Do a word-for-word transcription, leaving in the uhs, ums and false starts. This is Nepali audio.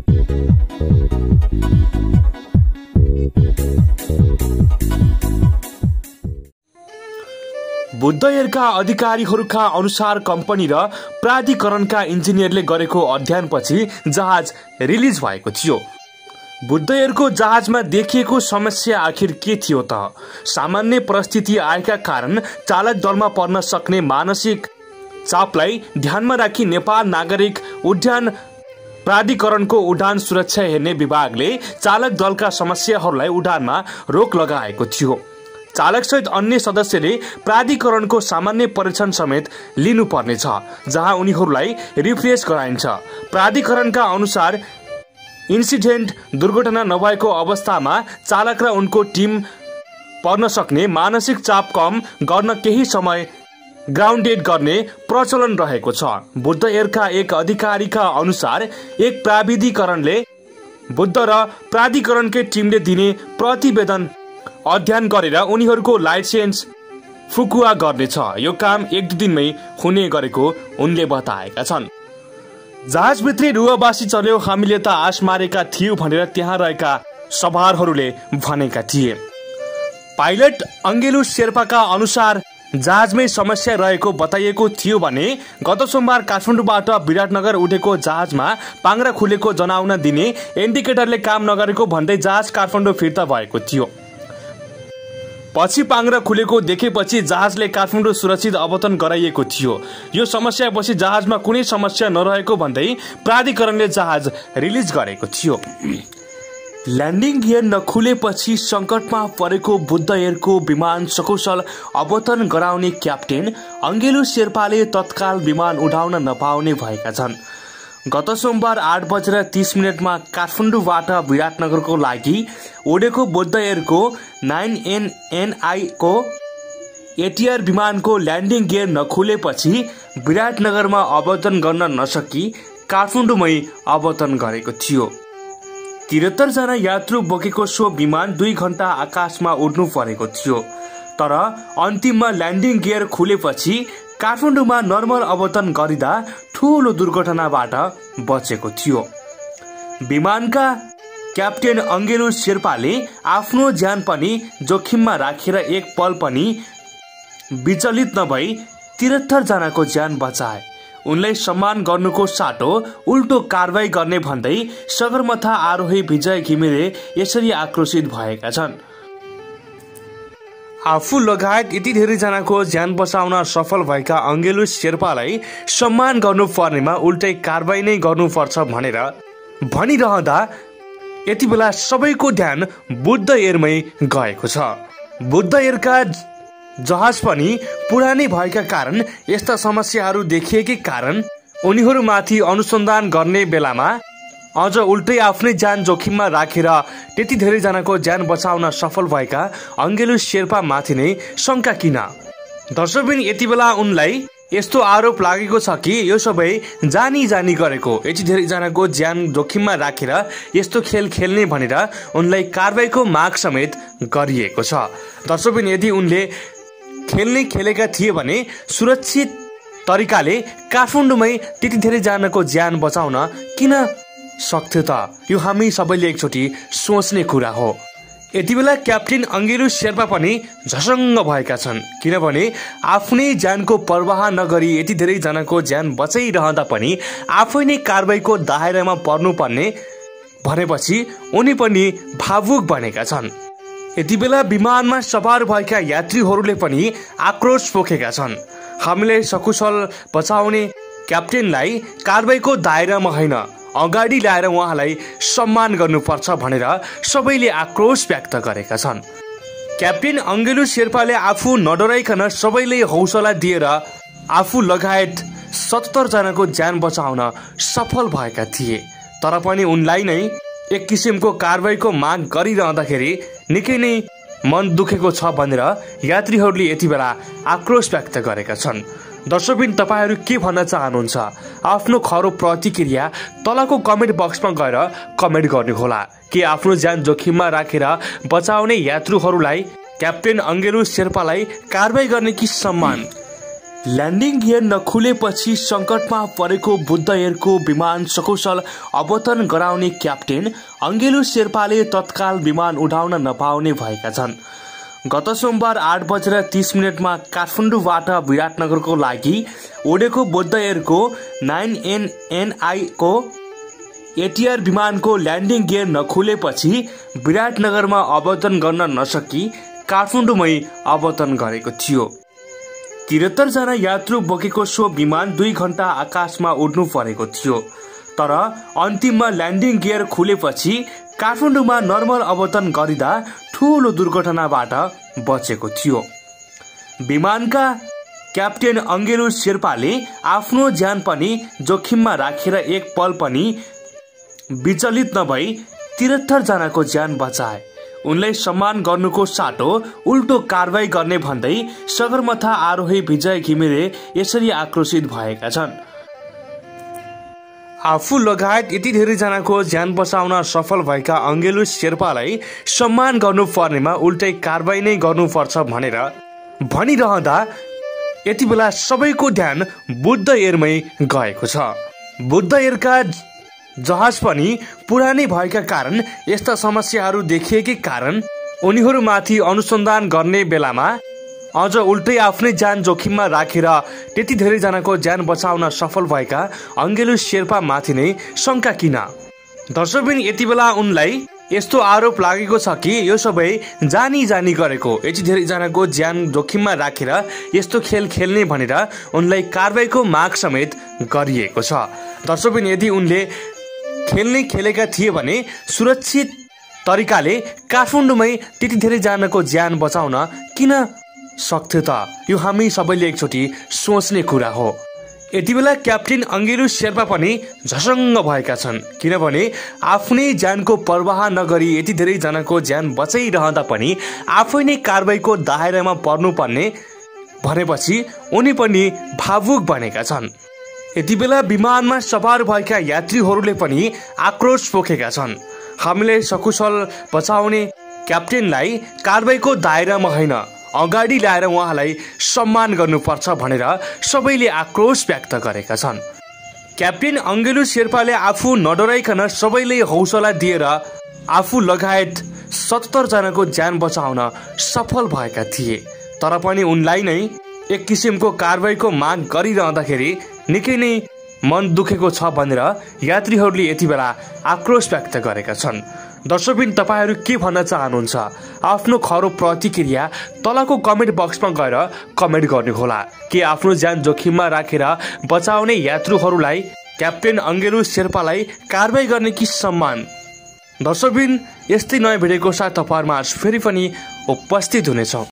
बुद्ध एयरका अधिकारीहरूका अनुसार कम्पनी र प्राधिकरणका इन्जिनियरले गरेको अध्ययनपछि जहाज रिलिज भएको थियो। बुद्ध एयरको जहाजमा देखिएको समस्या आखिर के थियो त? सामान्य परिस्थिति आएका कारण चालक दलमा पर्न सक्ने मानसिक चापलाई ध्यानमा राखी नेपाल नागरिक उड्डयन प्राधिकरणको उडान सुरक्षा हेर्ने विभागले चालक दलका समस्याहरूलाई उडानमा रोक लगाएको थियो। चालक सहित अन्य सदस्यले प्राधिकरणको सामान्य परीक्षण समेत लिनुपर्नेछ, जहाँ उनीहरूलाई रिफ्रेश गराइन्छ। प्राधिकरणका अनुसार इन्सिडेन्ट दुर्घटना नभएको अवस्थामा चालक र उनको टिम पर्न सक्ने मानसिक चाप कम गर्न केही समय ग्राउन्डेड गर्ने प्रचलन रहेको छ। बुद्ध एयरका एक अधिकारीका अनुसार एक प्राविधिकरणले बुद्ध र प्राधिकरणकै टिमले दिने प्रतिवेदन अध्ययन गरेर उनीहरूको लाइसेन्स फुकुवा गर्नेछ। यो काम एक दुई दिनमै हुने गरेको उनले बताएका छन्। जहाजभित्रै रुवाबासी चल्यो, हामीले त आश मारेका थियौं भनेर त्यहाँ रहेका सवारहरूले भनेका थिए। पाइलट अंगेलु शेर्पाका अनुसार जहाजमै समस्या रहेको बताइएको थियो भने गत सोमबार काठमाडौँबाट विराटनगर उठेको जहाजमा पाङ्ग्रा खुलेको जनाउन दिने इन्डिकेटरले काम नगरेको भन्दै जहाज काठमाडौँ फिर्ता भएको थियो। पछि पाङ्ग्रा खुलेको देखेपछि जहाजले काठमाडौँ सुरक्षित अवतरण गराइएको थियो। यो समस्यापछि जहाजमा कुनै समस्या नरहेको भन्दै प्राधिकरणले जहाज रिलिज गरेको थियो। ल्यान्डिङ गियर नखुलेपछि संकटमा परेको बुद्ध एयरको विमान सकुशल अवतरण गराउने क्याप्टेन अंगेलु शेर्पाले तत्काल विमान उडाउन नपाउने भएका छन्। गत सोमबार आठ बजेर तीस मिनटमा काठमाडौँबाट विराटनगरको लागि उडेको बुद्ध एयरको नाइन एन एन आई को एटीआर विमानको ल्यान्डिङ गियर नखुलेपछि विराटनगरमा अवतरण गर्न नसकी काठमाडौँमै अवतरण गरेको थियो। त्रिहत्तर जना यात्रु बोकेको सो विमान दुई घण्टा आकाशमा उड्नु परेको थियो, तर अन्तिममा ल्यान्डिङ गियर खुलेपछि काठमाडौँमा नर्मल अवतरण गरिदा ठूलो दुर्घटनाबाट बचेको थियो। विमानका क्याप्टेन अंगेलु शेर्पाले आफ्नो ज्यान पनि जोखिममा राखेर एक पल पनि विचलित नभई त्रिहत्तर जनाको ज्यान बचाए। उनलाई सम्मान गर्नुको साटो उल्टो कारवाही गर्ने भन्दै सगरमाथा आरोही विजय घिमिरे यसरी आक्रोशित भएका छन्। आफू लगायत यति धेरै जनाको ज्यान बचाउन सफल भएका अंगेलु शेर्पालाई सम्मान गर्नु पर्नेमा उल्टै कारवाही नै गर्नुपर्छ भनेर भनिरहँदा यति बेला सबैको ध्यान बुद्ध एयरमै गएको छ। बुद्ध एयरका जहाज पनि पुरानै भएका कारण यस्ता समस्याहरू देखिएकै कारण उनीहरूमाथि अनुसन्धान गर्ने बेलामा अझ उल्टै आफ्नै ज्यान जोखिममा राखेर त्यति धेरै जनाको ज्यान बचाउन सफल भएका अंगेलु शेर्पा माथि नै शंका किन? दर्शकबिन यति बेला उनलाई यस्तो आरोप लागेको छ कि यो सबै जानी जानी गरेको, यति धेरै जनाको ज्यान जोखिममा राखेर यस्तो खेल खेल्ने भनेर उनलाई कारबाहीको माग समेत गरिएको छ। दर्शकबिन यदि उनले खेल्ने खेलेका थिए भने सुरक्षित तरिकाले काठमाडौँमै त्यति धेरै जनाको ज्यान बचाउन किन सक्थ्यो त? यो हामी सबैले एकचोटि सोच्ने कुरा हो। यति बेला क्याप्टेन अंगेलु शेर्पा पनि झसङ्ग भएका छन्, किनभने आफ्नै ज्यानको पर्वाह नगरी यति धेरै जनाको ज्यान बचाइरहँदा पनि आफै नै कारबाहीको दायरामा पर्नुपर्ने भनेपछि उनी पनि भावुक बनेका छन्। यति बेला विमानमा सवार भएका यात्रीहरूले पनि आक्रोश पोखेका छन्। हामीले सकुशल बचाउने क्याप्टेनलाई कारबाहीको दायरामा होइन अगाडि ल्याएर उहाँलाई सम्मान गर्नुपर्छ भनेर सबैले आक्रोश व्यक्त गरेका छन्। क्याप्टेन अंगेलु शेर्पाले आफू नडराइकन सबैले हौसला दिएर आफू लगायत सत्तर जनाको ज्यान बचाउन सफल भएका थिए, तर पनि उनलाई नै एक किसिमको कारबाहीको माग गरिरहँदाखेरि निकै नै मन दुखेको छ भनेर यात्रीहरूले यति बेला आक्रोश व्यक्त गरेका छन्। दर्शकबिन तपाईहरू के भन्न चाहनुहुन्छ? आफ्नो खरो प्रतिक्रिया तलको कमेन्ट बक्समा गएर कमेन्ट गर्नुहोला। के आफ्नो ज्यान जोखिममा राखेर बचाउने यात्रुहरूलाई क्याप्टेन अंगेलु शेर्पालाई कारबाही गर्ने कि सम्मान? ल्यान्डिङ गियर नखुलेपछि सङ्कटमा परेको बुद्ध एयरको विमान सकुशल अवतरण गराउने क्याप्टेन अङ्गेलु शेर्पाले तत्काल विमान उडाउन नपाउने भएका छन्। गत सोमबार आठ बजेर तीस मिनटमा काठमाडौँबाट विराटनगरको लागि उडेको बुद्ध एयरको नाइन एन एन आई को एटीआर विमानको ल्यान्डिङ गियर नखुलेपछि विराटनगरमा अवतरण गर्न नसकी काठमाडौँमै अवतरण गरेको थियो। त्रिहत्तर जना यात्रु बोकेको सो विमान दुई घण्टा आकाशमा उड्नु परेको थियो, तर अन्तिममा ल्यान्डिङ गियर खुलेपछि काठमाडौँमा नर्मल अवतरण गरिँदा ठूलो दुर्घटनाबाट बचेको थियो। विमानका क्याप्टेन अङ्गेलु शेर्पाले आफ्नो ज्यान पनि जोखिममा राखेर एक पल पनि विचलित नभई त्रिहत्तर जनाको ज्यान बचाए। उनलाई सम्मान गर्नुको साटो उल्टो कारवाही गर्ने भन्दै सगरमाथा आरोही विजय घिमिरे यसरी आक्रोशित भएका छन्। आफू लगायत यति धेरै जनाको ज्यान बचाउन सफल भएका अङ्गेलु शेर्पालाई सम्मान गर्नु पर्नेमा उल्टै कारवाही नै गर्नुपर्छ भनेर भनिरहँदा यति बेला सबैको ध्यान बुद्ध एयरमै गएको छ। बुद्ध एयरका जहाज पनि पुरानै भएका कारण यस्ता समस्याहरू देखिएकै कारण उनीहरूमाथि अनुसन्धान गर्ने बेलामा अझ उल्टै आफ्नै ज्यान जोखिममा राखेर त्यति धेरै जनाको ज्यान बचाउन सफल भएका अङ्गेलु शेर्पा माथि नै शंका किन? दर्शकबिन यति बेला उनलाई यस्तो आरोप लागेको छ कि यो सबै जानी जानी गरेको, यति धेरै जनाको ज्यान जोखिममा राखेर यस्तो खेल खेल्ने भनेर उनलाई कारबाहीको माग समेत गरिएको छ। दर्शकबिन यदि उनले खेल्ने खेलेका थिए भने सुरक्षित तरिकाले काठमाडौँमै त्यति धेरै जनाको ज्यान बचाउन किन सक्थ्यो त? यो हामी सबैले एकचोटि सोच्ने कुरा हो। यति बेला क्याप्टेन अङ्गेलु शेर्पा पनि झसङ्ग भएका छन्, किनभने आफ्नै ज्यानको पर्वाह नगरी यति धेरै जनाको ज्यान बचाइरहँदा पनि आफै नै कारबाहीको दायरामा पर्नुपर्ने भनेपछि उनी पनि भावुक बनेका छन्। यति बेला विमानमा सवार भएका यात्रीहरूले पनि आक्रोश पोखेका छन्। हामीले सकुशल बचाउने क्याप्टेनलाई कारबाहीको दायरामा होइन अगाडि ल्याएर उहाँलाई सम्मान गर्नुपर्छ भनेर सबैले आक्रोश व्यक्त गरेका छन्। क्याप्टेन अङ्गेलु शेर्पाले आफू नडराइकन सबैले हौसला दिएर आफू लगायत सत्तर जनाको ज्यान बचाउन सफल भएका थिए, तर पनि उनलाई नै एक किसिमको कारबाहीको माग गरिरहँदाखेरि निकै नै मन दुखेको छ भनेर यात्रीहरूले यति बेला आक्रोश व्यक्त गरेका छन्। दर्शकबिन तपाईहरू के भन्न चाहनुहुन्छ? आफ्नो खरो प्रतिक्रिया तलको कमेन्ट बक्समा गएर कमेन्ट गर्नुहोला। के आफ्नो ज्यान जोखिममा राखेर बचाउने यात्रुहरूलाई क्याप्टेन अङ्गेलु शेर्पालाई कारबाही गर्ने कि सम्मान? दर्शकबिन यस्तै नयाँ भिडियोको साथ तपाईहरुमा फेरि पनि उपस्थित हुनेछौँ।